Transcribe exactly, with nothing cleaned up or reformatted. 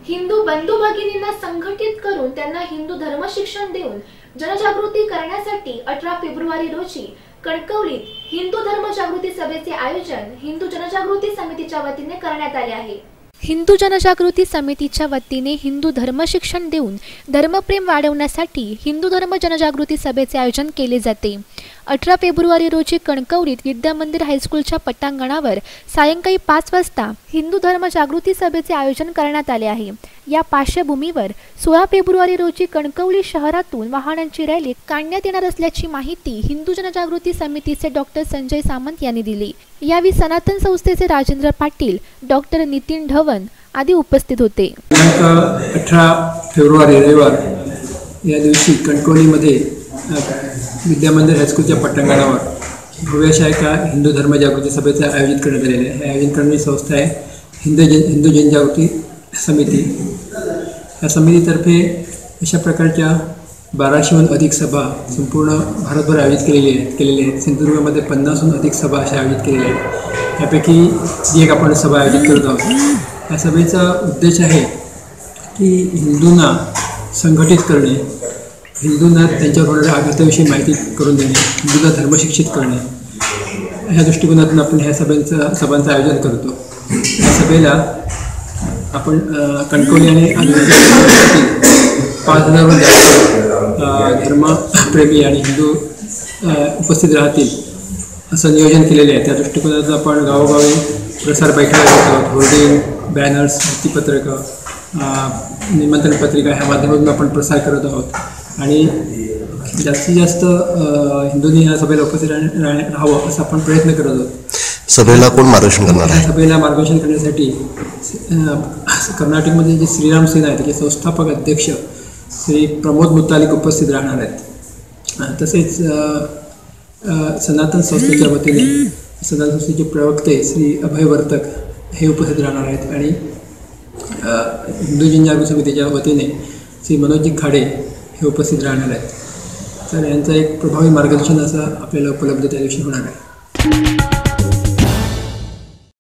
हिंदू बंधू भगिनींना संघटित करून त्यांना हिंदू धर्म शिक्षण देऊन जनजागृती करण्यासाठी अठरा फेब्रुवारी रोजी कणकवलीत हिंदू धर्म जागृती सभेचे आयोजन हिंदू जनजागृती समितीच्या वतीने करण्यात आले आहे। हिंदू जनजागृती समितीच्या वतीने हिंदू धर्म शिक्षण देऊन धर्मप्रेम वाढवण्यासाठी हिंदू धर्म जनजागृती सभेचे आयोजन केले जाते। अठरा फेब्रुवारी रोजी कणकवलीत विद्या मंदिर हायस्कूलच्या पटांगणावर सायंकाळी पाच वाजता हिंदू धर्म जागृती सभेचे आयोजन करण्यात आले आहे। या पार्श्वभूमीवर सोळा फेब्रुवारी रोजी कणकवली शहरातून वाहनांची रॅली काढण्यात येणार असल्याची माहिती हिंदू जनजागृती समितीचे डॉक्टर संजय सामंत यांनी दिली। यावेळी सनातन संस्थेचे राजेंद्र पाटील, डॉक्टर नितीन ढवण आदी उपस्थित होते। अठरा फेब्रुवारी रविवार या दिवशी कणकवलीमध्ये विद्या मंदिर हायस्कूलच्या पटांगणावर भव्यशा एका हिंदू धर्म जागृती सभेचं आयोजित करण्यात आलेले आहे। हे आयोजन करणारी संस्था आहे हिंदू जन हिंदू जनजागृती समिती। या समितीतर्फे अशा प्रकारच्या बाराशेहून अधिक सभा संपूर्ण भारतभर आयोजित केलेली आहेत केलेली आहेत सिंधुदुर्गामध्ये पन्नासहून अधिक सभा अशा आयोजित केलेल्या आहेत। यापैकी जी एक आपण सभा आयोजित करत आहोत। या सभेचा उद्देश आहे की हिंदूंना संघटित करणे, हिंदूंना त्यांच्यावर होणाऱ्या आघाताविषयी माहिती करून देणे, हिंदूंना धर्मशिक्षित करणे, ह्या दृष्टिकोनातून आपण ह्या सभेचं सभांचं आयोजन करतो। या सभेला आपण कणकवली आणि आजूबाजूच्या पाच हजारहून जास्त धर्मप्रेमी आणि हिंदू उपस्थित राहतील असं नियोजन केलेले आहे। त्या दृष्टिकोनातून आपण गावोगावी प्रसार बैठका घेत आहोत। होर्डिंग, बॅनर्स, भित्तीपत्रकं, निमंत्रण पत्रिका ह्या माध्यमातून आपण प्रसार करत आहोत आणि जास्तीत जास्त हिंदूंनी या सभेला उपस्थित राहावं असा आपण प्रयत्न करत आहोत। सभेला कोण मार्गदर्शन करणार आहे? सभेला मार्गदर्शन करण्यासाठी कर्नाटकमध्ये जे श्रीराम सेना आहे त्याचे संस्थापक अध्यक्ष श्री प्रमोद मुतालिक उपस्थित राहणार आहेत। तसेच सनातन संस्थेच्या वतीने सनातन संस्थेचे प्रवक्ते श्री अभय वर्तक हे उपस्थित राहणार आहेत आणि हिंदू जनजागृती समितीच्या वतीने श्री मनोजी खाडे हे उपस्थित राहणार आहेत। तर यांचं एक प्रभावी मार्गदर्शन असं आपल्याला उपलब्ध त्या दिवशी होणार आहे।